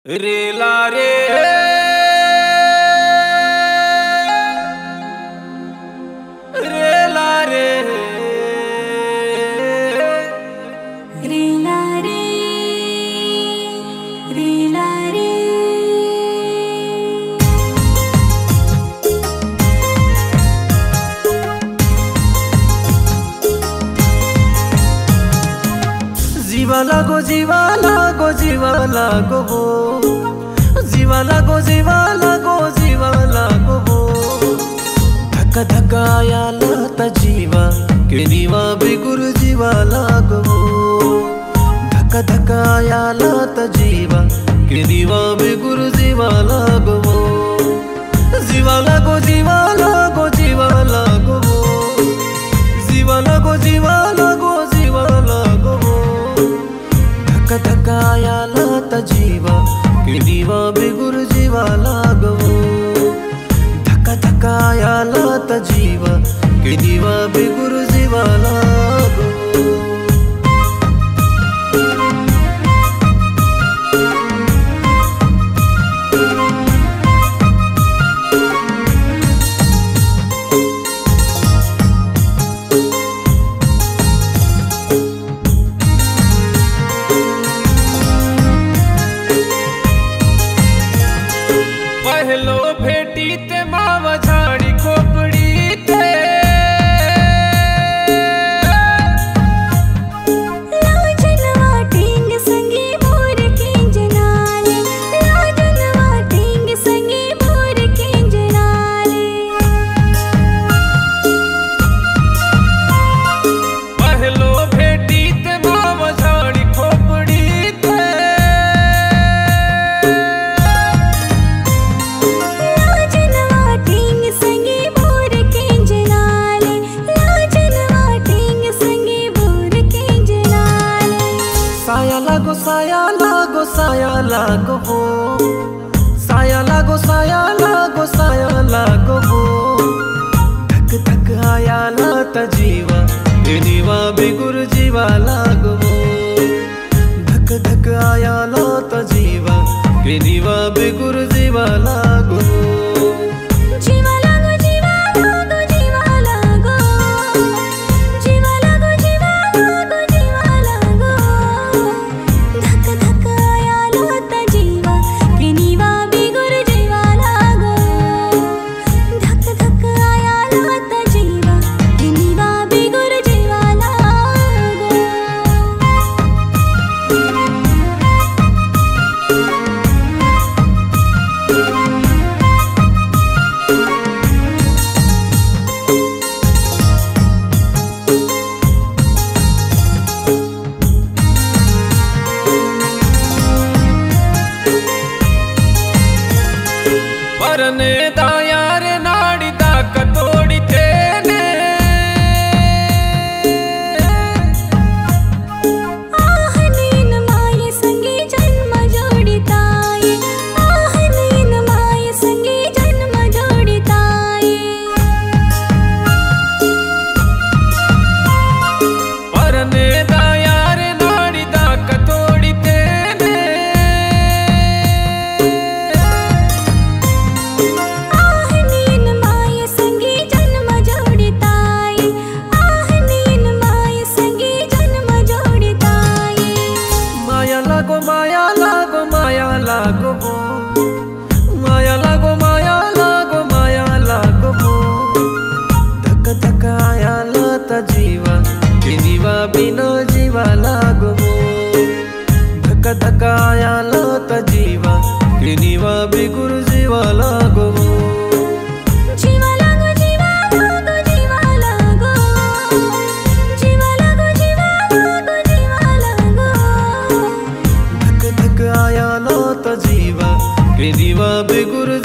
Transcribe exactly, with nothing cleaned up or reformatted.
रेला रे रेला रे रेला रे रेला रे जीवा लागो जीवा लागो जीवा लागो वो जीवा लागो जीवा लागो जीवा लागो वो धक्का धक्का याला जीवा के दीवा बिगुर जीवा लागो वो धक्का धक्का याला जीवा के दीवा बिगुर जीवा लागो वो जीवा लागो जीवा लागो जीवा लागो वो जीवा लागो जीवा लागो जीवा लागो वो धक्का धक्का याला जीवा के दीवा बिगुर जीवा लागो धक्का धक्का याला जीवा के दीवा बिगुर जीवा लागो। पहलो भेटी ते मावा झाड़ी खोपड़ी ते लाजन वाटेंग संगी मोर के जनाले लाजन वाटेंग संगी मोर के जनाले पहलो भेटी ते मावा झाड़ी खोपड़ी ते साया लागो साया लागो साया लागो वो साया लागो साया लागो साया लागो वो धक धक आया लाता जीवा के दीवा बिगुर जीवा लागो वो धक धक आया लाता जीवा के दीवा बिगुर जीवा लागो जीवा लागो जीवा लागो जीवा लागो जीवा लागो जीवा लागो जीवा लागो धक धक आया लाता जीवा के दीवा बिगुर जीवा लागो धक धक आया लाता जीवा के दीवा बिगुर जीवा लागो। परने दायार नाड़ी दाक तोड़ी तेने आहनीन माये संगे जन्म जोड़िताये आहनीन माये संगे जन्म जोड़िताये परने दायार नाड़ी दाक तोड़ी तेने आहनीन माये संगे जन्म जोड़िताये आहनीन माये संगे जन्म जोड़िताये माया लागो माया लागो माया लागो वो माया लागो माया लागो माया लागो वो धक्का धक्का आया लाता जीवा के दीवा बिना जीवा लागो वो धक्का धक्का आया लाता जीवा के दीवा बिगुर जीवा लागो जीवा लागो जीवा लागो जीवा लागो जीवा लागो जीवा लागो जीवा लागो धक धक आया लाता जीवा के दीवा बिगुर